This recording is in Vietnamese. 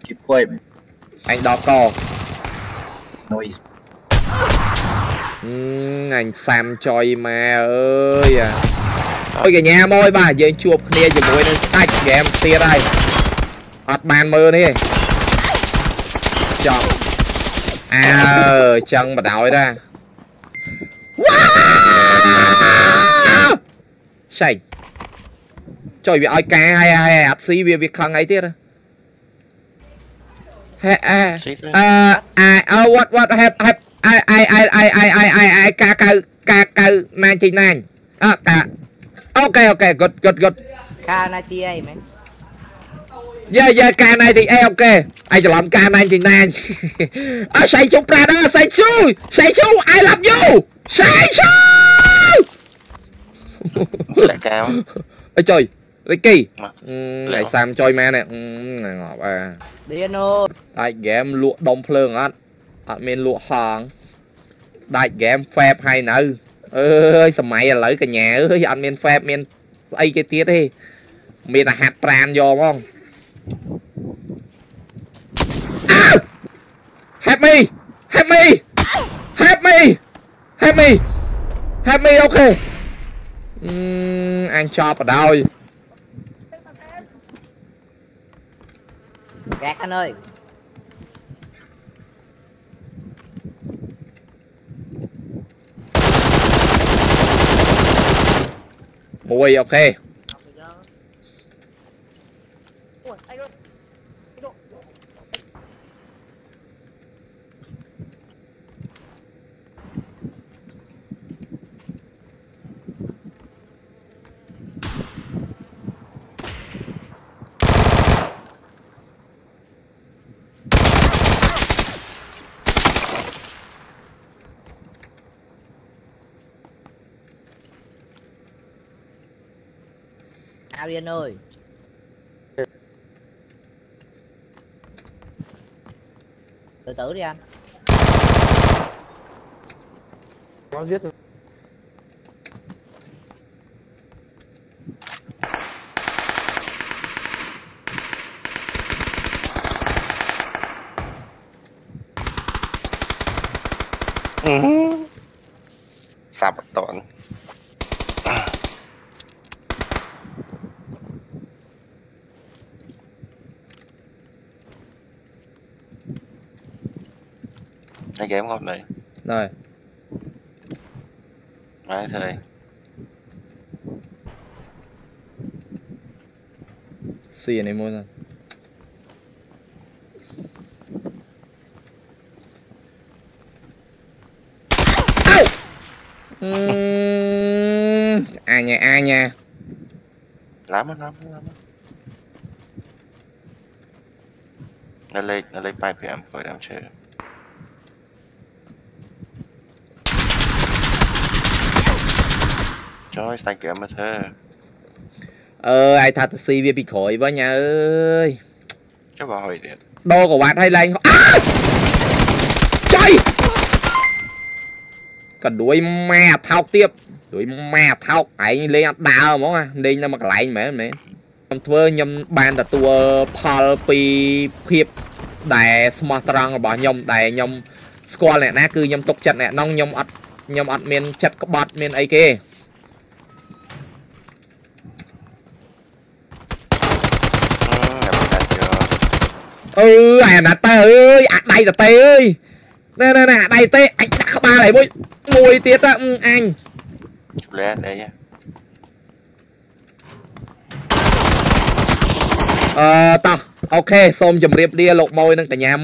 Keep quiet. Anh đo co. Noise. Anh Sam choi mà ơi à. Ôi kìa nhà môi bà giờ chuột kia cho môi nên tách game tia đây. Ọt bàn mơ đi. Chọn. Chân mà đói ra. Wow! Sành. Trời vì ai ca hay ạt xí vì việc khăn ấy tiết á. What have I ca 99 okay good K98 man. Yeah K98 okay. Anhจะlàm K99 say chú brother say chú I love you say chú lại cao ôi trời Ricky lại Sam chơi ma nè ngọt à điên ơi đại game lụa đông phượng á admin lụa hoàng đại game phép hay nữ ơi sao mày lấy cả nhà ơi admin phép men ấy cái tiết đi mình là hạt tràn vô không help me okay anh cho vào đâu gạt anh ơi mùi ok Arian ơi từ từ đi anh nó giết rồi sạp tọn cái game ngon này rồi mai thời xì này mua rồi ai nha lắm nó lên 8 PM khỏi đám chơi trời tay kìa mà thế ai thật xì bị khỏi với nhà ơi cho bà hỏi điện đô của bạn hay lên trời còn đuổi ma thao tiếp đuổi ma thao ấy lên đào món à đi nó mặc lại mẹ nhầm thưa nhầm ban là tua palpi phiệp đại smart răng bảo nhầm đại nhầm squad này na cứ nhầm tục chặt này nong nhầm ọt miền chặt có bọt miền ấy kê nè tê ơi đây là tê ơi nè đây tê anh đặt ba này mùi tiết á anh lên đây nha tao ok xong chùm riệp đi lột môi nâng cả nhà